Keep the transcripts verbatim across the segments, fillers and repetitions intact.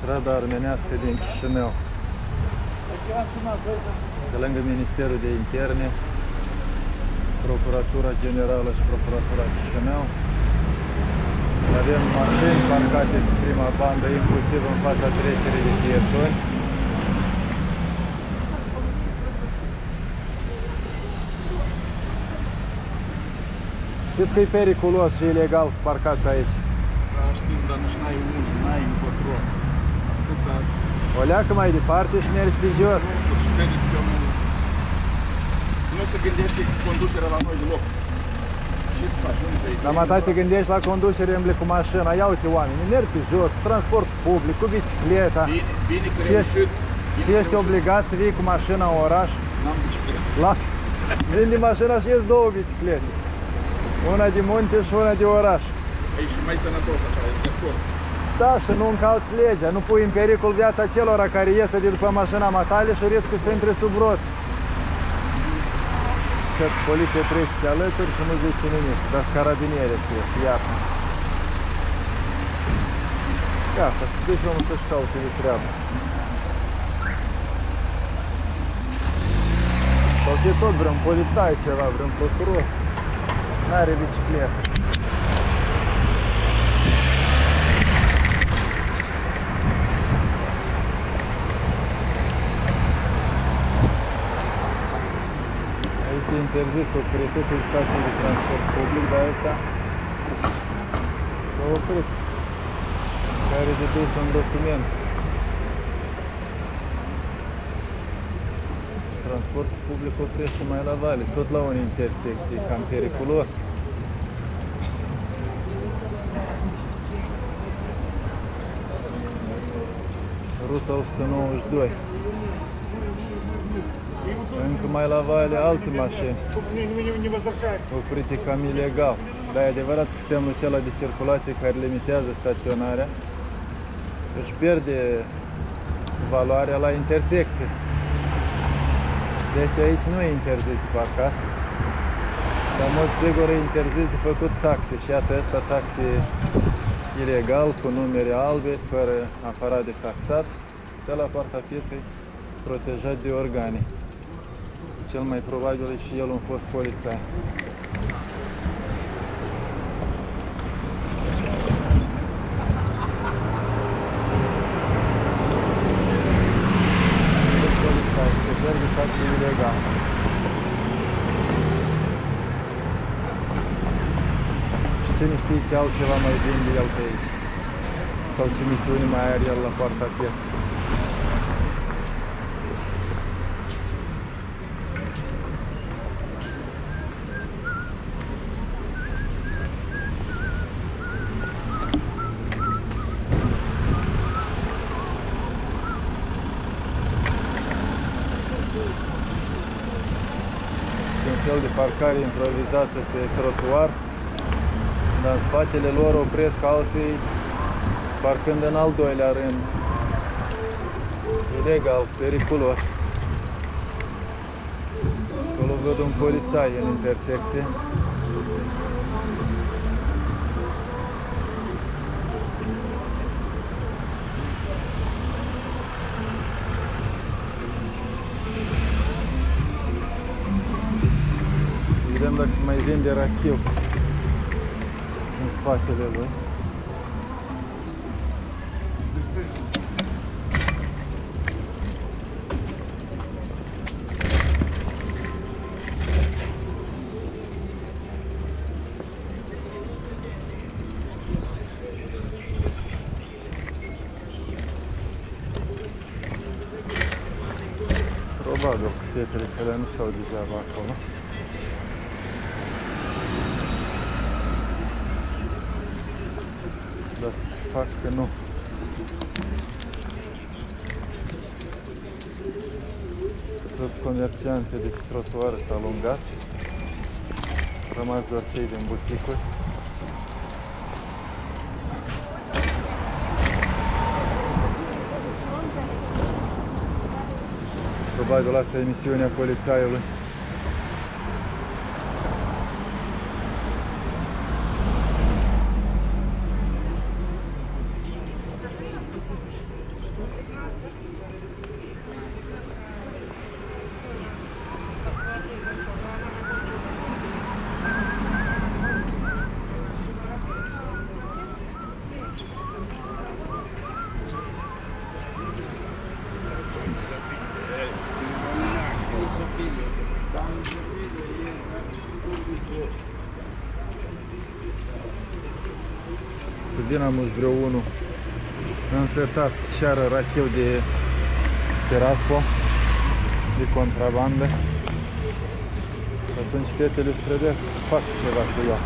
strada armenească din Chișinău, de lângă Ministerul de Interne, Procuratura Generală și Procuratura Chișinău. Avem mașini parcate pe prima bandă, inclusiv în fața trecerii de pietoni. Știți că e periculos și ilegal să parcați aici? Da, știm, dar nu n-ai unul, n-ai încotro. Atâta... O leacă mai departe și mergi pe jos. Și vedeți că nu se gândește conducerea la noi deloc. Ce să faci? Unde vrei? Dar mă te gândești la conducere îmbli cu mașina. Ia uite oameni, merg pe jos, transport public, cu bicicleta. Bine, bine că și ești, reușiți. și ești obligat să vii cu mașina în oraș. N-am bicicletă. Lasă. Vin din mașina și ies două biciclete. Una de munte și una de oraș. E și mai sănătos așa, este de acord. Da, și nu încalci legea, nu pui în pericol viața celor care iese de după mașina matale și riscă să intre sub roți. Și poliția trece pe alături și nu zice nimic, dar sunt carabinieri aceia, se iartă. Gata, și se duce omul să-și caute de treabă. Sau fie tot vreun polițai ceva, vreun procuror. N-are bicicletă. Aici e interzis opritul stației de transport public, dar ăsta s-a oprit. Care de dus un document. Transportul public oprește mai la vale, tot la o intersecție, e cam periculos. Ruta o sută nouăzeci și doi. Încă mai la vale alte mașini oprite cam ilegal. Dar e adevărat că semnul acela de circulație care limitează staționarea își pierde valoarea la intersecție. Deci aici nu e interzis de parcat, dar în mod sigur e interzis de făcut taxe. Și iată ăsta taxe ilegal, cu numere albe, fără aparat de taxat, stă la poarta pieței protejat de organe. Cel mai probabil e și el un fost polițai. Ilegal. Și cine știe ce altceva mai vinde el pe aici? Sau ce misiune mai are el la poarta pieței? Un fel de parcare improvizată pe trotuar, dar în spatele lor opresc alții parcând în al doilea rând. Ilegal, periculos. Acolo văd un polițai în intersecție. Vedem dacă se mai vinde rachiu în spatele lui. Probabil că fetele alea nu s-au degeaba acolo. Dar să fac că nu. Toți comercianții de pe trotuar s-au alungat. Au rămas doar cei din buticuri. Probabil asta e misiunea polițaiului. să vină mulți vreo unul însetat și are racheu de Terasco, de contrabandă. Și atunci fetele îți trebuiesc să facă ceva cu ea.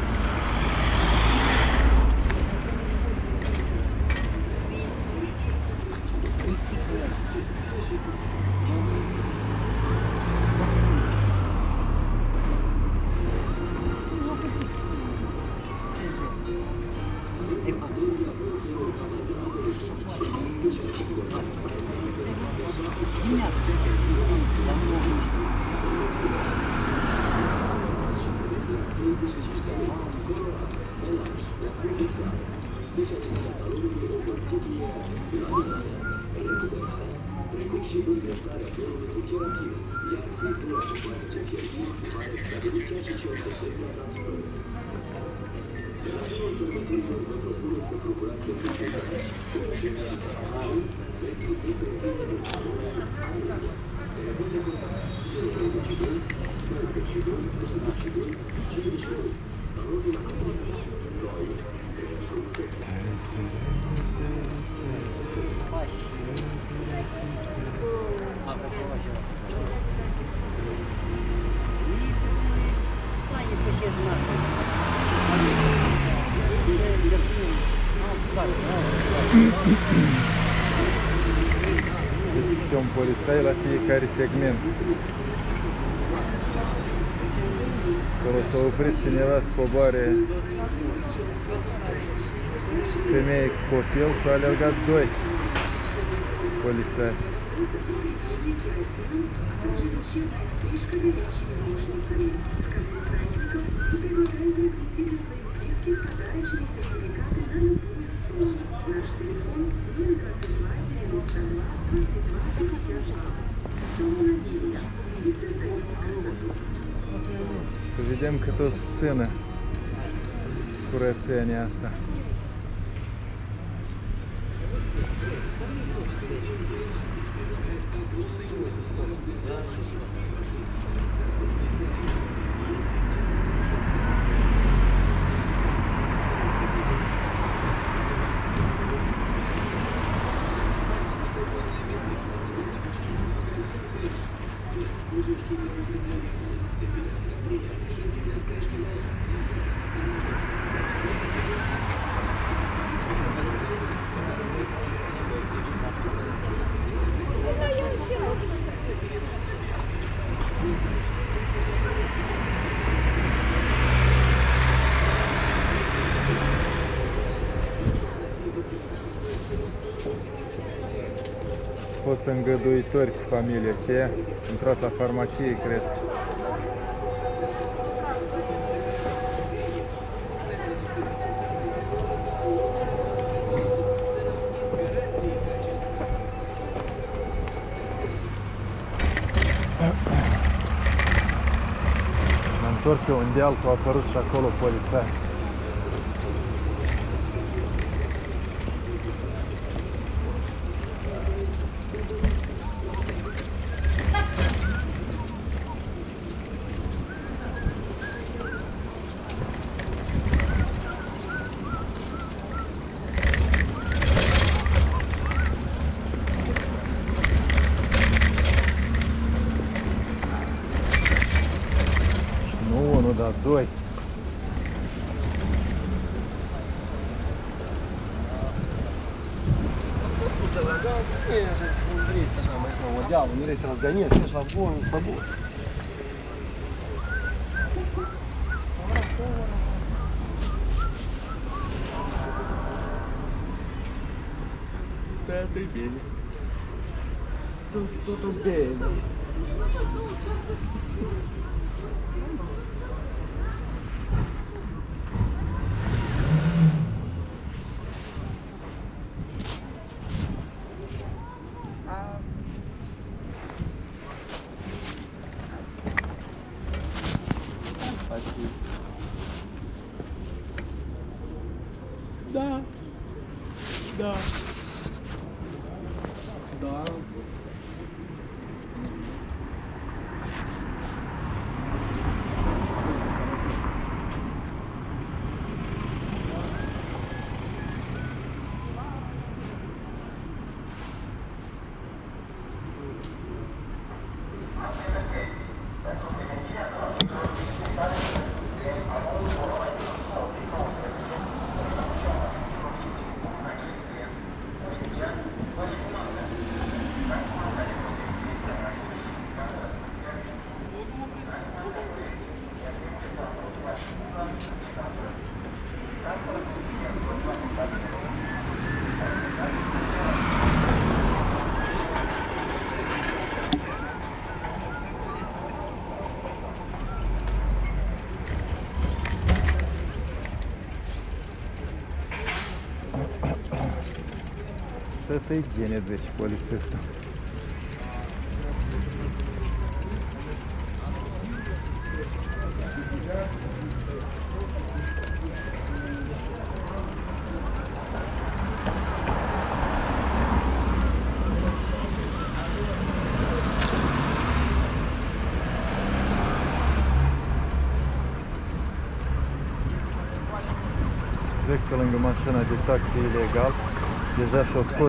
Este un polițai la fiecare segment. Acolo s-a oprit cineva să coboare femeie cu copil și au alergat doi polițai. Наш телефон ноль двадцать два девяносто два двадцать два пятьдесят два. Салон Авилия. И создаем красоту. Să vedem cât o să țină curățenia asta. Fost îngăduitori cu familia aceea, intrat la farmacie, cred. M-am întors pe un deal, că a apărut și acolo polițai. Dar doi. Не есть ага, мы снова делаем, не есть разгонец, конечно, вон, с тобой. Пятый день. Тут, тут, тут, где? Да. Да. Да. Что ты денет, zice polițistul. Trec pe lângă mașina de taxi ilegal. Deja și-o scos